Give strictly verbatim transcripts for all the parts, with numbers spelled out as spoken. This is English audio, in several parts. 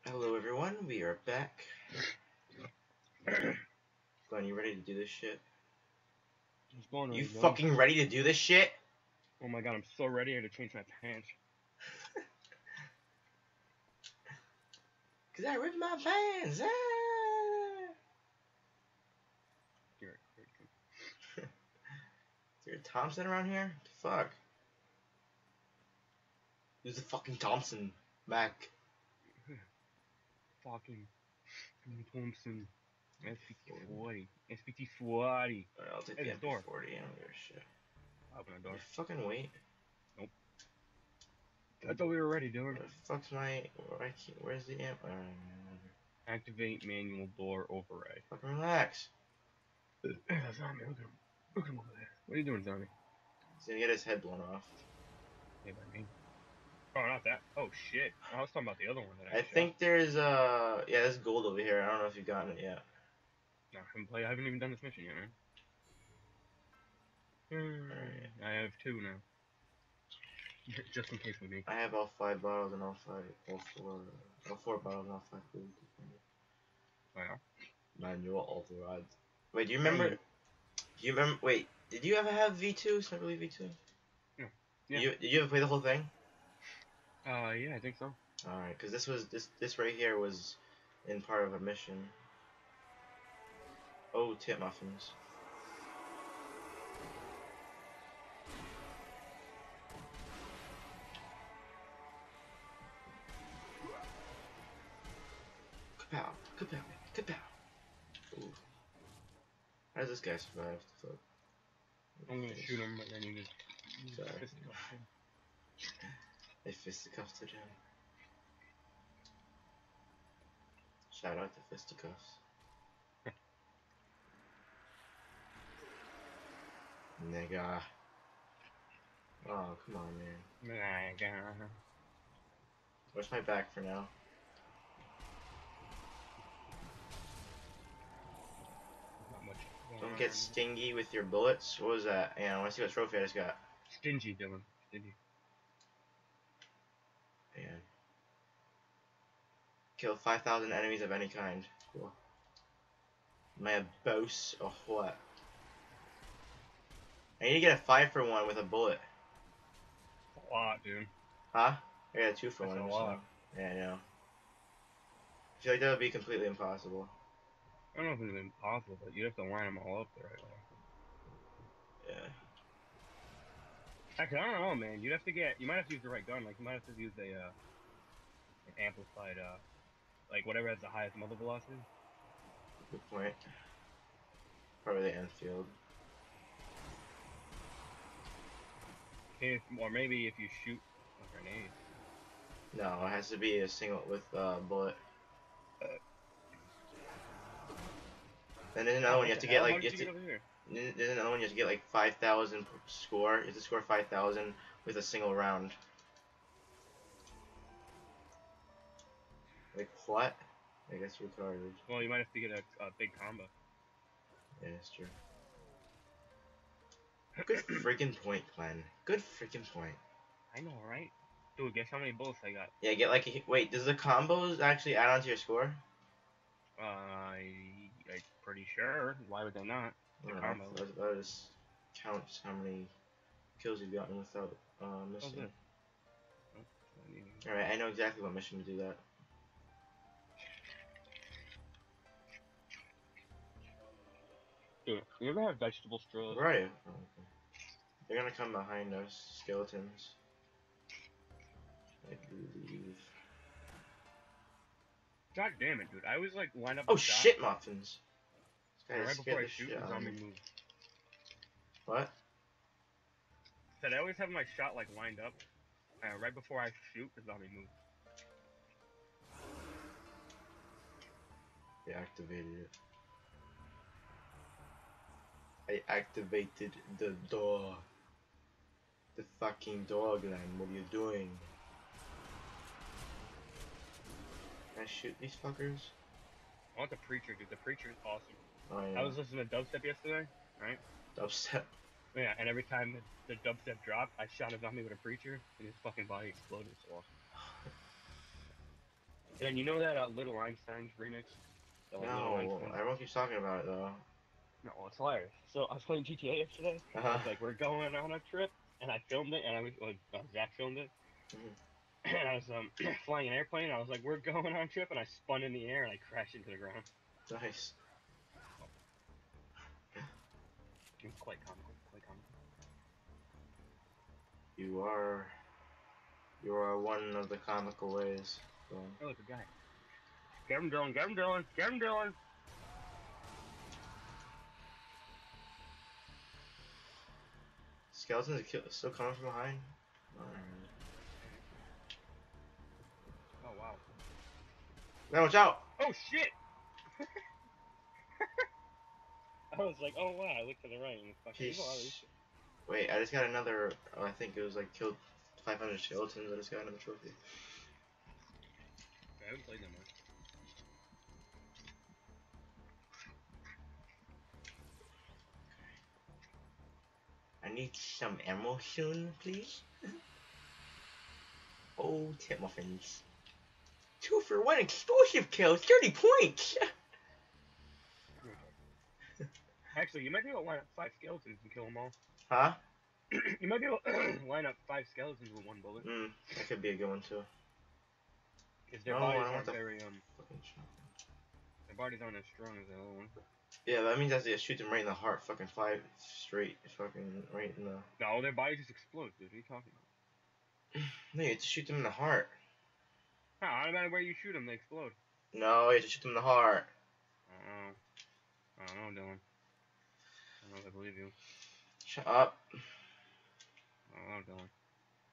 Hello everyone, we are back. Glenn, you ready to do this shit? What's going on, You Glenn? fucking ready to do this shit? Oh my god, I'm so ready. I had to change my pants. Cause I ripped my pants. Ah! Here, here, Is there a Thompson around here? Fuck. Who's the fucking Thompson? Mac. Fucking Thompson. S P T forty. S P T forty. Alright, I'll take Hey, the there's M a door. P forty. I don't give a shit. Open the door. You fucking wait. Nope. I thought we were ready, dude. Where the fuck's my... Where I can't, where's the amp? Uh, Activate manual door override. fucking relax. Hey, that's zombie. Look at him. Look at him over there. What are you doing, zombie? He's gonna get his head blown off. Hey, by me. Oh, not that. Oh, shit. I was talking about the other one that I I shot. think there's uh... Yeah, there's gold over here. I don't know if you've gotten it yet. No, I haven't, played, I haven't even done this mission yet, man. Hmm, Alright. I have two now. Just in case we make it. I have all five bottles and all five, all four, all four bottles and all five food. Wow. Manual override. Wait, do you remember? Do you remember? Wait, did you ever have V two? Simply V two? Yeah. Yeah. Did you, did you ever play the whole thing? Uh, yeah, I think so. All right, because this was this this right here was in part of a mission. Oh, tip muffins. Kapow! Kapow! Kapow! Ooh. How does this guy survive? Fuck. I'm gonna shoot him, but then you just Sorry. fisticuff him. They fisticuffed him. Shout out to fisticuffs. Nigga. Oh, come on, man. Nigga. Where's my back for now? Not much. Don't get stingy with your bullets. What was that? Yeah, I want to see what trophy I just got. Stingy, Dylan. Stingy. Man. Kill five thousand enemies of any kind. Cool. Am I a boss or what? I need to get a five for one with a bullet. That's a lot, dude. Huh? I got a two for That's one. a So. lot. Yeah, I know. I feel like that would be completely impossible. I don't know if it's impossible, but you have to line them all up the right way. Yeah. Actually, I don't know, man. You'd have to get. You might have to use the right gun. Like you might have to use a uh, an amplified, uh, like whatever has the highest muzzle velocity. Good point. Probably the Enfield. If, or maybe if you shoot a grenade. No, it has to be a single with a uh, bullet. Then there's another Oh, one you what have to the get hell? How like you did have you to. get over here? There's another one you have to get like five thousand score. You have to score five thousand with a single round. Like what? I guess retarded. Well, you might have to get a, a big combo. Yeah, that's true. Good freaking point, Glenn. Good freaking point. I know, right? Dude, guess how many bullets I got? Yeah, get like a, wait. Does the combos actually add on to your score? Uh, I, I'm pretty sure. Why would they not? I The don't know. combo. That, that just counts how many kills you've gotten without uh, Oh, missing. good. Oh, I need to- Alright, I know exactly what mission to do that. Dude, you ever have vegetable straws? Where are you? Oh, okay. They're gonna come behind us, skeletons. I believe. God damn it, dude. I was like lined up. Oh a shot, shit, muffins! This and guy right scared before I the shoot, shit the out of zombie me. moved. What? Said I always have my shot like lined up, and right before I shoot, the zombie moved. They activated it. I activated the door. The fucking door, Glenn. What are you doing? Can I shoot these fuckers? I want the preacher, dude. The preacher is awesome. Oh yeah. I was listening to Dubstep yesterday, right? Dubstep. Yeah, and every time the, the Dubstep dropped, I shot a zombie with a preacher, and his fucking body exploded. So awesome. And then you know that uh, Little Einstein's remix? That, like, Little No, Einstein. everyone keeps talking about it though. No, it's hilarious. So I was playing G T A yesterday. Uh I huh. was like, we're going on a trip, and I filmed it, and I was, well, uh, Zach filmed it, Mhm. and I was um flying an airplane. And I was like, we're going on a trip, and I spun in the air and I crashed into the ground. Nice. It was quite comical, quite comical. You are. You are one of the comical ways. So. Oh, look, a guy. Get him, Dylan. Get him, Dylan. Get him, Dylan. Skeletons are kill still coming from behind. Alright. Oh wow. Now watch out! Oh shit! I was like, oh wow. I looked to the right and fucking. There's a lot of these Peace. shit. Wait, I just got another. Oh, I think it was like killed five hundred skeletons. I just got another trophy. I haven't played that much. I need some ammo soon, please. Oh, tip muffins. Two for one explosive kill, thirty points! Actually, you might be able to line up five skeletons and kill them all. Huh? You might be able to line up five skeletons with one bullet. Hmm, that could be a good one too. Because No, their I bodies don't want aren't the very, um, fucking shotgun. their bodies aren't as strong as the other one. Yeah, that means I have to shoot them right in the heart, fucking five straight, fucking right in the. No, their bodies just explode, dude. What are you talking about? No, you have to shoot them in the heart. Huh, no matter where you shoot them, they explode. No, you have to shoot them in the heart. I don't know. I don't know, Dylan. I don't know if I believe you. Shut up. I don't know, Dylan.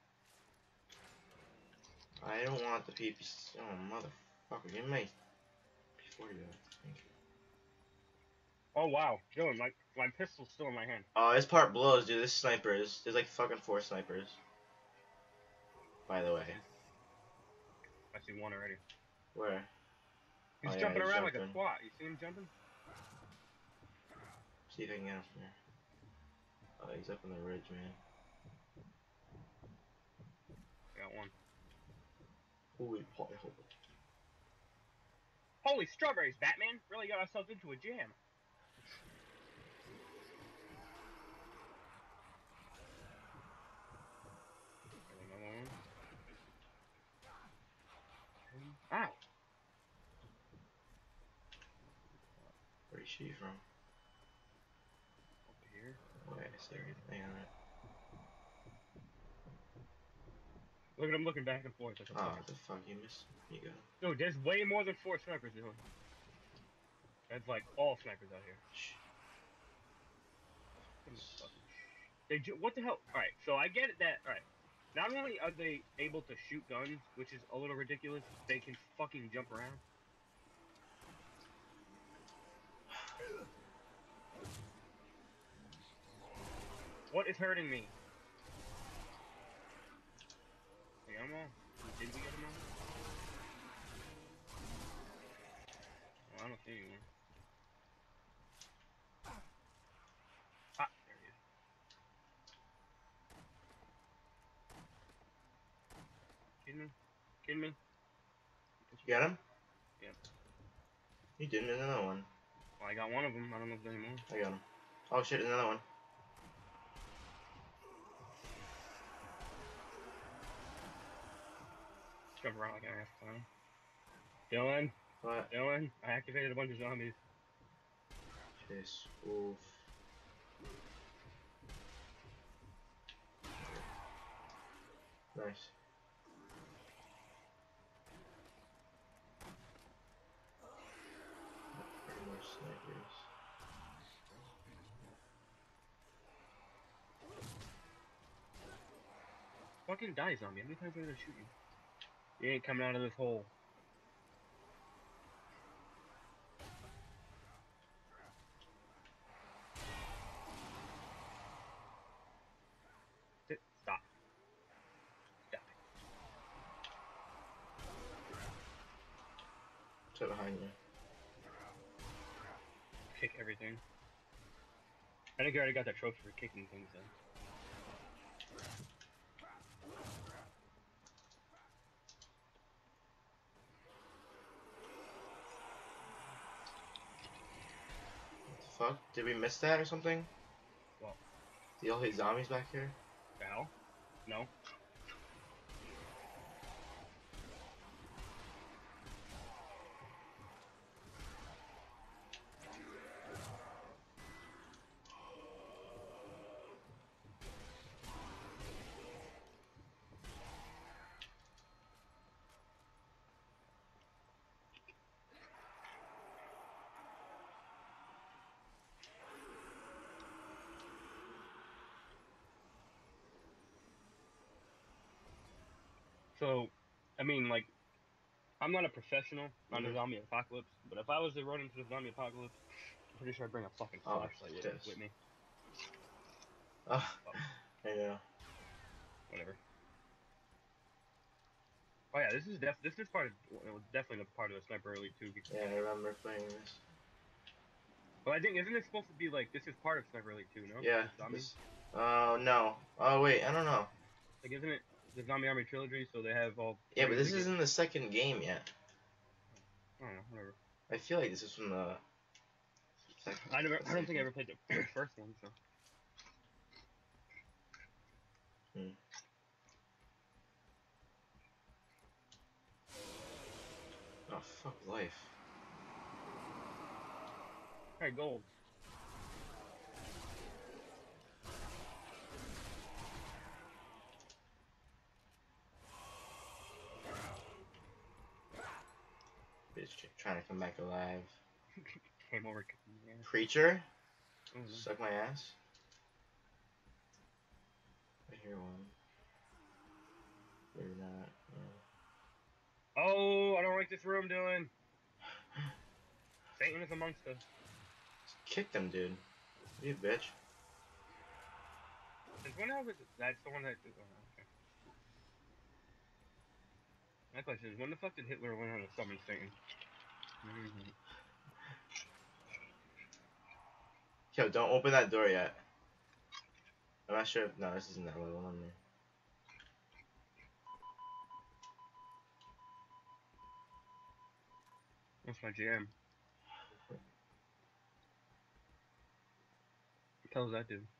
I don't want the P P C. Oh, motherfucker, give me before you. Thank you. Oh wow, Dylan, my my pistol's still in my hand. Oh, this part blows, dude. This sniper is. There's like fucking four snipers. By the way. I see one already. Where? He's Oh, yeah, jumping he's around like a jumping. twat. You see him jumping? See if I can get him from here. Oh, he's up on the ridge, man. I got one. Holy poly hole. Holy strawberries, Batman! Really got ourselves into a jam. Another one. Ow! Where'd he shoot you from? Over here. Oh, yeah, I see everything. Hang on. Look at him looking back and forth like a Oh, fucking. the fuck, you missed. Here you go. Dude, there's way more than four snipers, Dylan. That's like all snipers out here. Shh. They ju- what the hell? Alright, so I get it that, alright. Not only are they able to shoot guns, which is a little ridiculous, they can fucking jump around. What is hurting me? We got them all? Did we get them all? Oh, I don't see anyone. Ah, there he is. Kidding me? Kidding me? You got him? Yeah. You didn't. There's another one. Well, I got one of them. I don't know if there's any more. I got him. Oh shit, there's another one. Jump around like an ass clown. Dylan, What? Dylan, I activated a bunch of zombies. Piss. Oof. Nice. More snipers. Fucking die, zombie. How many times am I gonna shoot you? You ain't coming out of this hole. Sit. Stop. Stop it. Right behind you. Kick everything. I think you already got that trophy for kicking things then. fuck? Did we miss that or something? Well, Do y'all hate zombies back here? the hell? No. So, I mean, like, I'm not a professional on the Mm-hmm. zombie apocalypse, but if I was to run into the zombie apocalypse, I'm pretty sure I'd bring a fucking Oh, flashlight with, this. with me. Oh, But I know. whatever. Oh yeah, this is def this is part of it was definitely the part of the Sniper Elite two. Yeah, I remember playing this. But I think isn't it supposed to be like this is part of Sniper Elite two? No, Yeah, the zombie. this. Oh, no. Oh, wait, I don't know. Like isn't it the Zombie Army Trilogy? So they have all Yeah, but three of this the games. isn't the second game yet. I don't know, whatever. I feel like this is from the second. I never. The I don't think I second. ever played the first one. So Hmm. Oh, fuck life. hey, gold. Bitch trying to come back alive. Came over. Yeah. Creature? I don't know. Suck my ass? I hear one. Maybe not. Uh, Oh, I don't like this room, Dylan. Satan is amongst us. Just kick them, dude. You bitch. Since when was it? That's the one that. Oh, okay. My question is, when the fuck did Hitler learn how to summon Satan? Mm-hmm. Yo, don't open that door yet. I'm not sure if. No, this isn't that level on me. That's my jam. What the hell does that do?